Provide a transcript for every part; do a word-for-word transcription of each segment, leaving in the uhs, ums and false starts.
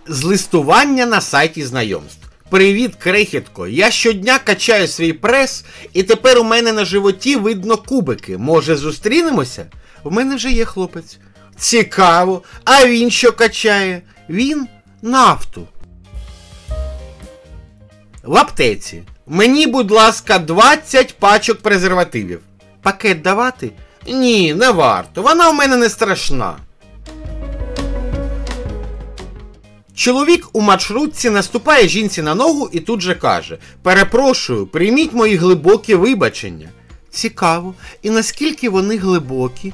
З листування на сайті знайомств. Привіт, крихітко, я щодня качаю свій прес, і тепер у мене на животі видно кубики. Може, зустрінемося? В мене вже є хлопець. Цікаво. А він що качає? Він нафту. В аптеці. Мені, будь ласка, двадцять пачок презервативів. Пакет давати? Ні, не варто. Вона в мене не страшна. Чоловік у маршрутці наступає жінці на ногу і тут же каже: «Перепрошую, прийміть мої глибокі вибачення». Цікаво. І наскільки вони глибокі?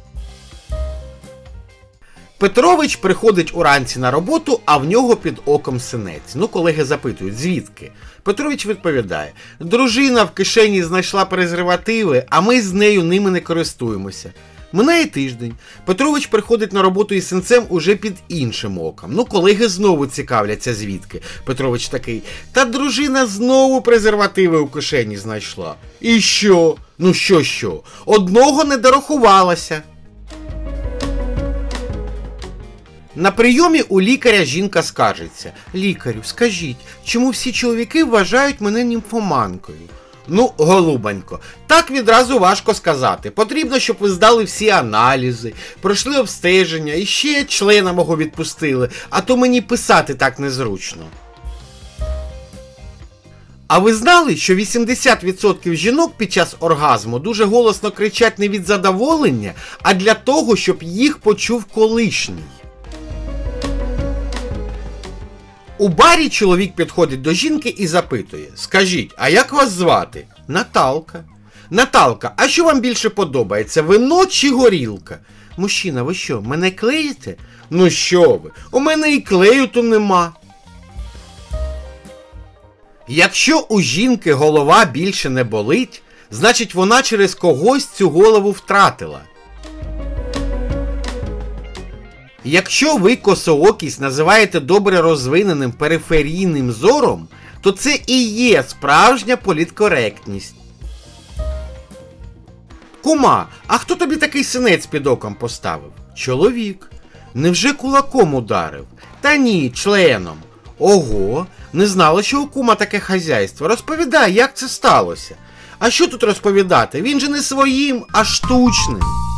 Петрович приходить уранці на роботу, а в нього під оком синець. Ну, колеги запитують, звідки? Петрович відповідає: «Дружина в кишені знайшла презервативи, а ми з нею ними не користуємося». Минає тиждень. Петрович приходить на роботу із синцем уже під іншим оком. Ну, колеги знову цікавляться, звідки. Петрович такий: «Та дружина знову презервативи у кишені знайшла». І що? Ну що-що? Одного не дорахувалася. На прийомі у лікаря жінка скаржиться: «Лікарю, скажіть, чому всі чоловіки вважають мене німфоманкою?» Ну, голубонько, так відразу важко сказати. Потрібно, щоб ви здали всі аналізи, пройшли обстеження і ще члена мого відпустили, а то мені писати так незручно. А ви знали, що вісімдесят відсотків жінок під час оргазму дуже голосно кричать не від задоволення, а для того, щоб їх почув колишній? У барі чоловік підходить до жінки і запитує: «Скажіть, а як вас звати?» «Наталка». «Наталка, а що вам більше подобається, вино чи горілка?» «Мужчина, ви що, мене клеїте?» «Ну що ви, у мене і клею то нема». Якщо у жінки голова більше не болить, значить вона через когось цю голову втратила. Якщо ви косоокість називаєте добре розвиненим периферійним зором, то це і є справжня політкоректність. Кума, а хто тобі такий синець під оком поставив? Чоловік. Невже кулаком ударив? Та ні, членом. Ого, не знала, що у кума таке хазяйство. Розповідай, як це сталося. А що тут розповідати? Він же не своїм, а штучним.